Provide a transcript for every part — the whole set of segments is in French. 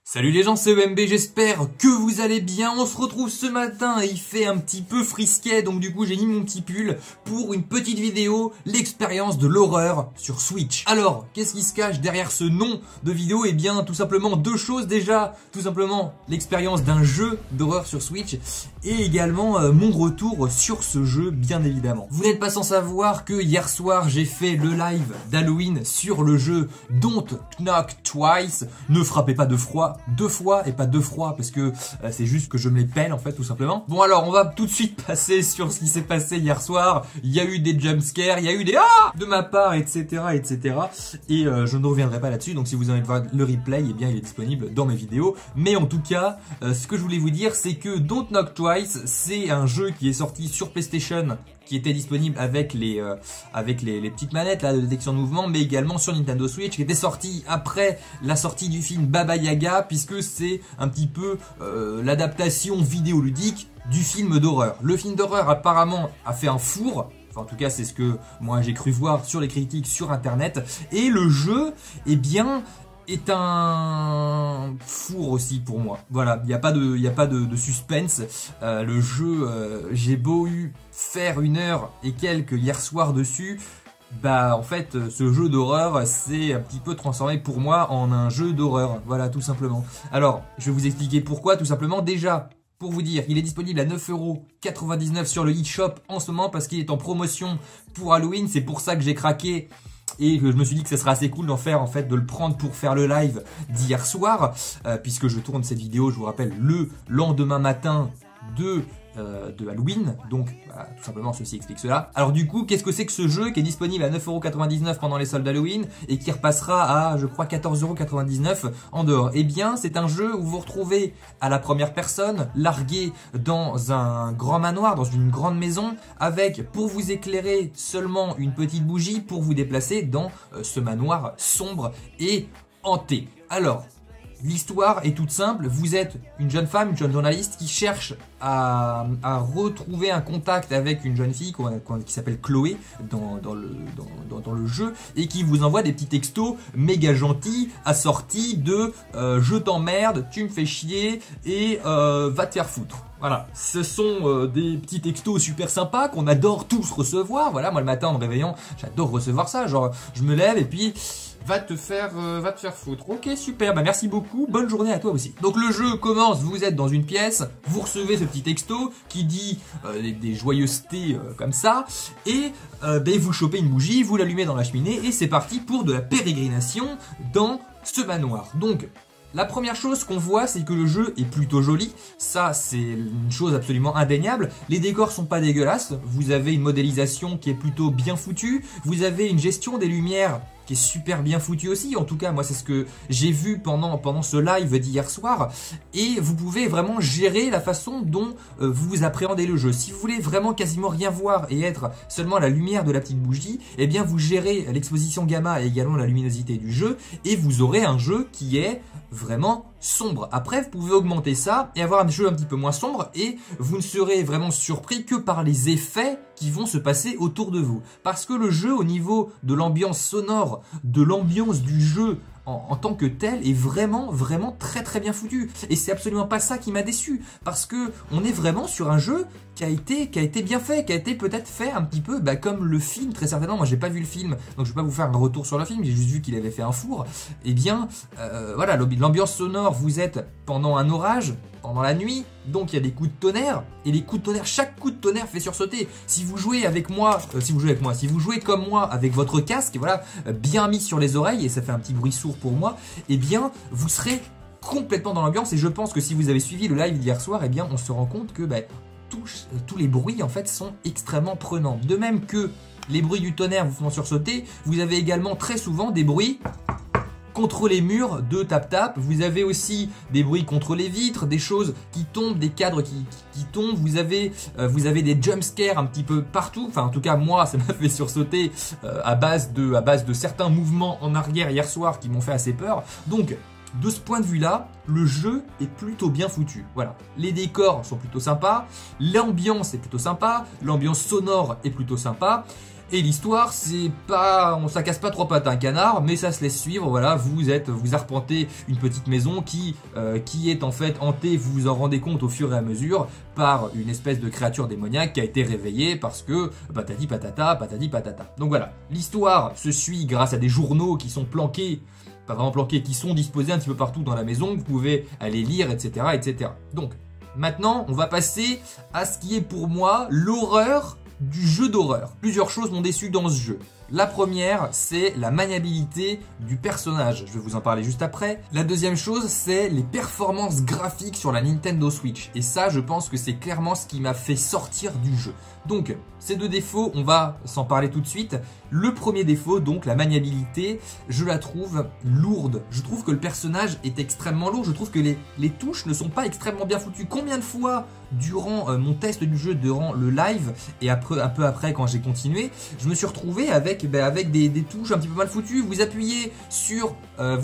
Salut les gens, c'est EMB, j'espère que vous allez bien. On se retrouve ce matin et il fait un petit peu frisquet, donc du coup j'ai mis mon petit pull pour une petite vidéo, l'expérience de l'horreur sur Switch. Alors, qu'est-ce qui se cache derrière ce nom de vidéo? Eh bien, tout simplement deux choses déjà. Tout simplement l'expérience d'un jeu d'horreur sur Switch et également mon retour sur ce jeu, bien évidemment. Vous n'êtes pas sans savoir que hier soir j'ai fait le live d'Halloween sur le jeu Don't Knock Twice. Ne frappez pas de froid. Deux fois et pas deux froids parce que c'est juste que je me les pèle en fait tout simplement. Bon alors on va tout de suite passer sur ce qui s'est passé hier soir. Il y a eu des jumpscares, il y a eu des de ma part etc et je ne reviendrai pas là-dessus. Donc si vous avez envie de voir le replay, eh bien il est disponible dans mes vidéos. Mais en tout cas ce que je voulais vous dire c'est que Don't Knock Twice c'est un jeu qui est sorti sur PlayStation, qui était disponible avec les petites manettes là, de détection de mouvement, mais également sur Nintendo Switch, qui était sorti après la sortie du film Baba Yaga, puisque c'est un petit peu l'adaptation vidéoludique du film d'horreur. Le film d'horreur apparemment a fait un four. Enfin, en tout cas, c'est ce que moi j'ai cru voir sur les critiques sur internet. Et le jeu, eh bien, est un four aussi pour moi. Voilà, il n'y a pas de suspense. Le jeu, j'ai beau faire 1 heure et quelques hier soir dessus. Bah en fait ce jeu d'horreur s'est un petit peu transformé pour moi en un jeu d'horreur, voilà tout simplement. Alors je vais vous expliquer pourquoi. Tout simplement, déjà pour vous dire, il est disponible à 9,99 € sur le eShop en ce moment parce qu'il est en promotion pour Halloween. C'est pour ça que j'ai craqué et que je me suis dit que ce serait assez cool d'en faire, en fait, de le prendre pour faire le live d'hier soir, puisque je tourne cette vidéo, je vous rappelle, le lendemain matin de Halloween, donc voilà, tout simplement ceci explique cela. Alors du coup, qu'est-ce que c'est que ce jeu qui est disponible à 9,99 € pendant les soldes d'Halloween et qui repassera à, je crois, 14,99 € en dehors? Eh bien, c'est un jeu où vous vous retrouvez à la première personne, largué dans un grand manoir, dans une grande maison, avec, pour vous éclairer, seulement une petite bougie pour vous déplacer dans ce manoir sombre et hanté. Alors, l'histoire est toute simple, vous êtes une jeune femme, une jeune journaliste qui cherche à retrouver un contact avec une jeune fille qui s'appelle Chloé dans le jeu et qui vous envoie des petits textos méga gentils assortis de je t'emmerde, tu me fais chier et va te faire foutre. Voilà, ce sont des petits textos super sympas qu'on adore tous recevoir. Voilà, moi le matin en me réveillant, j'adore recevoir ça, genre je me lève et puis va te faire foutre. Ok, super, bah merci beaucoup, bonne journée à toi aussi. Donc le jeu commence, vous êtes dans une pièce, vous recevez ce petit texto qui dit des joyeusetés comme ça, et vous chopez une bougie, vous l'allumez dans la cheminée, et c'est parti pour de la pérégrination dans ce manoir. Donc, la première chose qu'on voit, c'est que le jeu est plutôt joli. Ça, c'est une chose absolument indéniable. Les décors sont pas dégueulasses. Vous avez une modélisation qui est plutôt bien foutue. Vous avez une gestion des lumières qui est super bien foutue aussi. En tout cas, moi, c'est ce que j'ai vu pendant ce live d'hier soir. Et vous pouvez vraiment gérer la façon dont vous appréhendez le jeu. Si vous voulez vraiment quasiment rien voir et être seulement à la lumière de la petite bougie, eh bien, vous gérez l'exposition gamma et également la luminosité du jeu. Et vous aurez un jeu qui est vraiment sombre. Après, vous pouvez augmenter ça et avoir un jeu un petit peu moins sombre et vous ne serez vraiment surpris que par les effets qui vont se passer autour de vous. Parce que le jeu, au niveau de l'ambiance sonore, de l'ambiance du jeu en tant que tel, est vraiment très bien foutu. Et c'est absolument pas ça qui m'a déçu. Parce que on est vraiment sur un jeu qui a été bien fait, qui a été peut-être fait un petit peu comme le film, très certainement. Moi j'ai pas vu le film, donc je vais pas vous faire un retour sur le film, j'ai juste vu qu'il avait fait un four. Eh bien, voilà, l'ambiance sonore, vous êtes pendant un orage, pendant la nuit, donc il y a des coups de tonnerre, et les coups de tonnerre, chaque coup de tonnerre fait sursauter. Si vous jouez avec moi, si vous jouez comme moi avec votre casque, voilà, bien mis sur les oreilles, et ça fait un petit bruit sourd pour moi, eh bien, vous serez complètement dans l'ambiance, et je pense que si vous avez suivi le live d'hier soir, eh bien, on se rend compte que tous les bruits en fait sont extrêmement prenants. De même que les bruits du tonnerre vous font sursauter, vous avez également très souvent des bruits contre les murs de tap-tap. Vous avez aussi des bruits contre les vitres, des choses qui tombent, des cadres qui tombent. Vous avez des jumpscares un petit peu partout. Enfin, en tout cas, moi, ça m'a fait sursauter à base de certains mouvements en arrière hier soir qui m'ont fait assez peur. Donc, de ce point de vue-là, le jeu est plutôt bien foutu. Voilà, les décors sont plutôt sympas, l'ambiance est plutôt sympa, l'ambiance sonore est plutôt sympa. Et l'histoire, c'est pas, ça casse pas trois pattes à un canard, mais ça se laisse suivre. Voilà, vous arpentez une petite maison qui est en fait hantée. Vous vous en rendez compte au fur et à mesure par une espèce de créature démoniaque qui a été réveillée parce que patati patata, patati patata. Donc voilà, l'histoire se suit grâce à des journaux qui sont planqués, pas vraiment planqués, qui sont disposés un petit peu partout dans la maison. Vous pouvez aller lire, etc., etc. Donc maintenant, on va passer à ce qui est pour moi l'horreur du jeu d'horreur. Plusieurs choses m'ont déçu dans ce jeu. La première, c'est la maniabilité du personnage. Je vais vous en parler juste après. La deuxième chose, c'est les performances graphiques sur la Nintendo Switch. Et ça, je pense que c'est clairement ce qui m'a fait sortir du jeu. Donc, ces deux défauts, on va s'en parler tout de suite. Le premier défaut, donc la maniabilité, je la trouve lourde. Je trouve que le personnage est extrêmement lourd. Je trouve que les touches ne sont pas extrêmement bien foutues. Combien de fois, durant mon test du jeu, durant le live, et après, un peu après quand j'ai continué, je me suis retrouvé avec des touches un petit peu mal foutues. Vous appuyez sur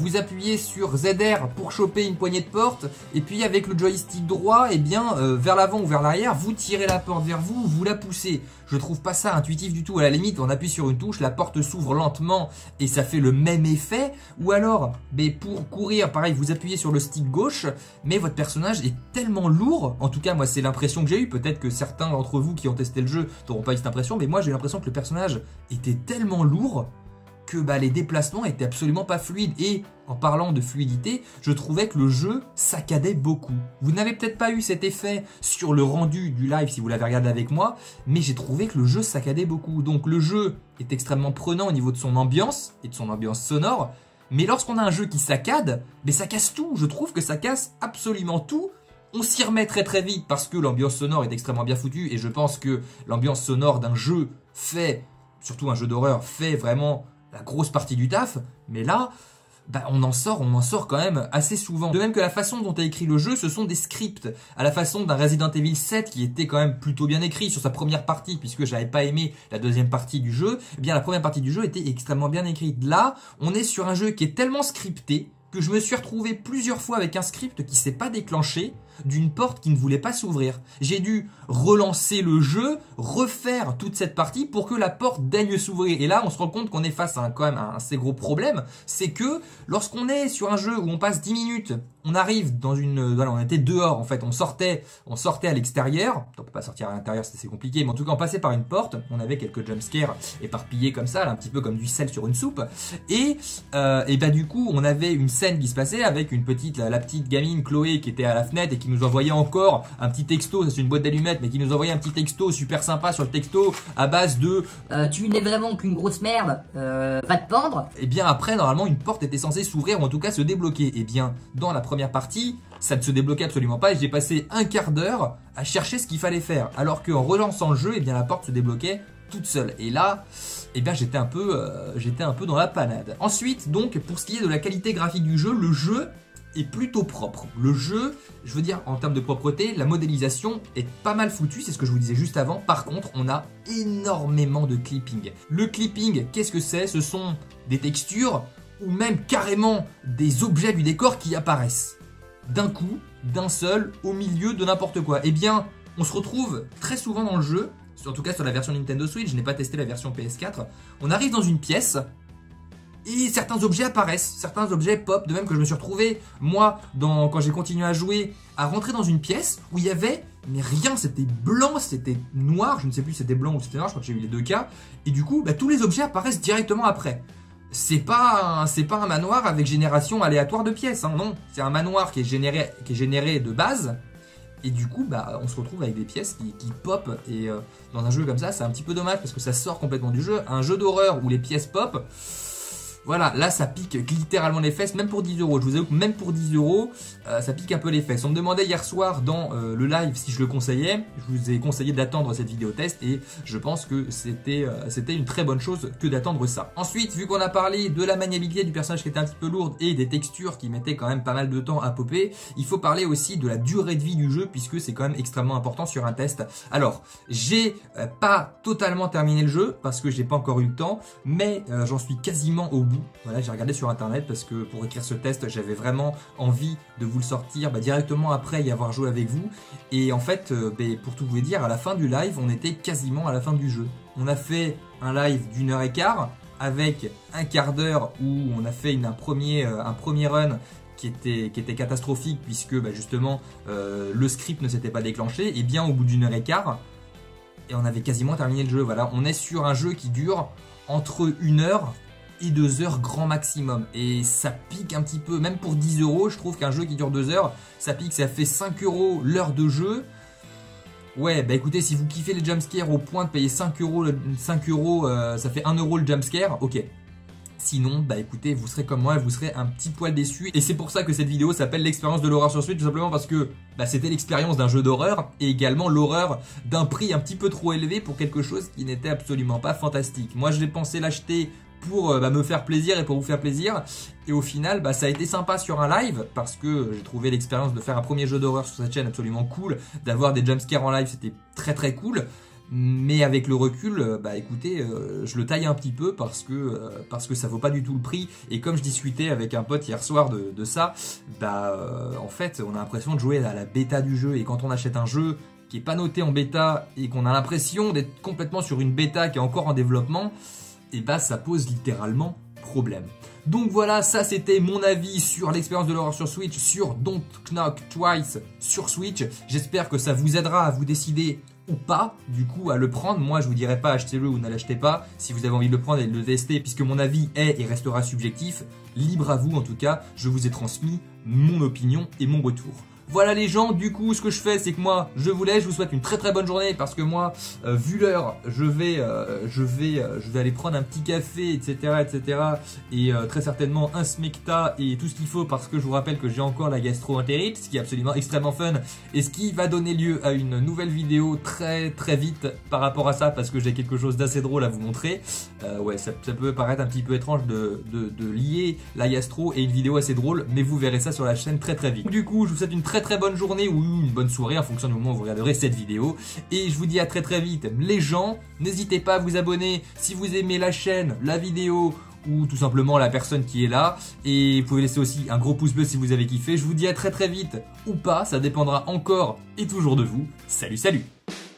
ZR pour choper une poignée de porte, et puis avec le joystick droit, et bien vers l'avant ou vers l'arrière, vous tirez la porte vers vous, vous la poussez. Je trouve pas ça intuitif du tout. À la limite, on appuie sur une touche, la porte s'ouvre lentement et ça fait le même effet. Ou alors, pour courir, pareil, vous appuyez sur le stick gauche, mais votre personnage est tellement lourd. En tout cas, moi, c'est l'impression que j'ai eue. Peut-être que certains d'entre vous qui ont testé le jeu n'auront pas eu cette impression, mais moi, j'ai l'impression que le personnage était tellement lourd que les déplacements étaient absolument pas fluides. Et en parlant de fluidité, je trouvais que le jeu saccadait beaucoup. Vous n'avez peut-être pas eu cet effet sur le rendu du live si vous l'avez regardé avec moi, mais j'ai trouvé que le jeu saccadait beaucoup. Donc le jeu est extrêmement prenant au niveau de son ambiance et de son ambiance sonore, mais lorsqu'on a un jeu qui saccade, ça casse tout. Je trouve que ça casse absolument tout. On s'y remet très très vite parce que l'ambiance sonore est extrêmement bien foutue, et je pense que l'ambiance sonore d'un jeu fait, surtout un jeu d'horreur, fait vraiment la grosse partie du taf, mais là, on en sort quand même assez souvent. De même que la façon dont est écrit le jeu, ce sont des scripts, à la façon d'un Resident Evil 7 qui était quand même plutôt bien écrit sur sa première partie, puisque j'avais pas aimé la deuxième partie du jeu. Eh bien, la première partie du jeu était extrêmement bien écrite. Là, on est sur un jeu qui est tellement scripté que je me suis retrouvé plusieurs fois avec un script qui s'est pas déclenché d'une porte qui ne voulait pas s'ouvrir. J'ai dû relancer le jeu, refaire toute cette partie pour que la porte daigne s'ouvrir. Et là, on se rend compte qu'on est face à quand même un assez gros problème. C'est que lorsqu'on est sur un jeu où on passe 10 minutes, on arrive dans une... Voilà, on était dehors en fait, on sortait à l'extérieur. On peut pas sortir à l'intérieur, c'est compliqué, mais en tout cas on passait par une porte, on avait quelques jumpscares éparpillés comme ça, là, un petit peu comme du sel sur une soupe. Et du coup, on avait une scène qui se passait avec une la petite gamine Chloé qui était à la fenêtre et qui nous envoyait encore un petit texto, c'est une boîte d'allumettes, mais qui nous envoyait un petit texto super sympa sur le texto à base de tu n'es vraiment qu'une grosse merde, va te pendre. Et bien après, normalement, une porte était censée s'ouvrir ou en tout cas se débloquer. Et bien, dans la première partie, ça ne se débloquait absolument pas et j'ai passé un quart d'heure à chercher ce qu'il fallait faire. Alors qu'en relançant le jeu, et bien la porte se débloquait toute seule. Et là, j'étais un peu dans la panade. Ensuite, donc, pour ce qui est de la qualité graphique du jeu, le jeu est plutôt propre. Le jeu, je veux dire, en termes de propreté, la modélisation est pas mal foutue, c'est ce que je vous disais juste avant. Par contre, on a énormément de clipping. Le clipping, qu'est-ce que c'est? Ce sont des textures ou même carrément des objets du décor qui apparaissent d'un coup, d'un seul, au milieu de n'importe quoi. Eh bien, on se retrouve très souvent dans le jeu, en tout cas sur la version Nintendo Switch, je n'ai pas testé la version PS4, on arrive dans une pièce et certains objets apparaissent, certains objets pop, de même que je me suis retrouvé, moi, quand j'ai continué à jouer, à rentrer dans une pièce où il y avait, mais rien, c'était blanc, c'était noir, je ne sais plus si c'était blanc ou c'était noir, je crois que j'ai eu les deux cas, et du coup, tous les objets apparaissent directement après. C'est pas un manoir avec génération aléatoire de pièces, hein, non, c'est un manoir qui est généré de base. Et du coup, on se retrouve avec des pièces qui pop. Et dans un jeu comme ça, c'est un petit peu dommage parce que ça sort complètement du jeu. Un jeu d'horreur où les pièces pop, voilà, là ça pique littéralement les fesses, même pour 10 €. Je vous avoue que même pour 10 €, ça pique un peu les fesses. On me demandait hier soir dans le live si je le conseillais. Je vous ai conseillé d'attendre cette vidéo test et je pense que c'était une très bonne chose que d'attendre ça. Ensuite, vu qu'on a parlé de la maniabilité du personnage qui était un petit peu lourde et des textures qui mettaient quand même pas mal de temps à popper, il faut parler aussi de la durée de vie du jeu puisque c'est quand même extrêmement important sur un test. Alors, j'ai pas totalement terminé le jeu parce que j'ai pas encore eu le temps, mais j'en suis quasiment au bout bout. Voilà, j'ai regardé sur internet parce que pour écrire ce test, j'avais vraiment envie de vous le sortir directement après y avoir joué avec vous. Et en fait, pour tout vous dire, à la fin du live, on était quasiment à la fin du jeu. On a fait un live d'1h15 avec un quart d'heure où on a fait un premier run qui était catastrophique puisque justement le script ne s'était pas déclenché. Et bien au bout d'1h15, et on avait quasiment terminé le jeu. Voilà, on est sur un jeu qui dure entre 1 heure et 2 heures grand maximum. Et ça pique un petit peu, même pour 10 €, je trouve qu'un jeu qui dure 2 heures, ça pique, ça fait 5 € l'heure de jeu. Ouais, écoutez, si vous kiffez les jumpscares au point de payer 5 €, ça fait 1 € le jumpscare, ok. Sinon, écoutez, vous serez comme moi, vous serez un petit poil déçu. Et c'est pour ça que cette vidéo s'appelle l'expérience de l'horreur sur Switch, tout simplement parce que c'était l'expérience d'un jeu d'horreur et également l'horreur d'un prix un petit peu trop élevé pour quelque chose qui n'était absolument pas fantastique. Moi, je l'ai pensé l'acheter pour me faire plaisir et pour vous faire plaisir. Et au final, ça a été sympa sur un live parce que j'ai trouvé l'expérience de faire un premier jeu d'horreur sur cette chaîne absolument cool. D'avoir des jumpscares en live, c'était très très cool. Mais avec le recul, écoutez, je le taille un petit peu parce que ça vaut pas du tout le prix. Et comme je discutais avec un pote hier soir de ça, en fait, on a l'impression de jouer à la bêta du jeu. Et quand on achète un jeu qui est pas noté en bêta et qu'on a l'impression d'être complètement sur une bêta qui est encore en développement, et ça pose littéralement problème. Donc voilà, ça c'était mon avis sur l'expérience de l'horreur sur Switch, sur Don't Knock Twice sur Switch. J'espère que ça vous aidera à vous décider ou pas, du coup, à le prendre. Moi, je vous dirais pas achetez-le ou ne l'achetez pas. Si vous avez envie de le prendre et de le tester, puisque mon avis est et restera subjectif, libre à vous en tout cas, je vous ai transmis mon opinion et mon retour. Voilà les gens, du coup ce que je fais c'est que moi je vous laisse, je vous souhaite une très très bonne journée parce que moi vu l'heure je vais aller prendre un petit café etc et très certainement un smecta et tout ce qu'il faut parce que je vous rappelle que j'ai encore la gastro-entérite, ce qui est absolument extrêmement fun et ce qui va donner lieu à une nouvelle vidéo très très vite par rapport à ça parce que j'ai quelque chose d'assez drôle à vous montrer. Ouais ça peut paraître un petit peu étrange de lier la gastro et une vidéo assez drôle mais vous verrez ça sur la chaîne très très vite. Du coup je vous souhaite une très bonne journée ou une bonne soirée en fonction du moment où vous regarderez cette vidéo et je vous dis à très très vite les gens, n'hésitez pas à vous abonner si vous aimez la chaîne, la vidéo ou tout simplement la personne qui est là et vous pouvez laisser aussi un gros pouce bleu si vous avez kiffé. Je vous dis à très très vite ou pas, ça dépendra encore et toujours de vous. Salut salut.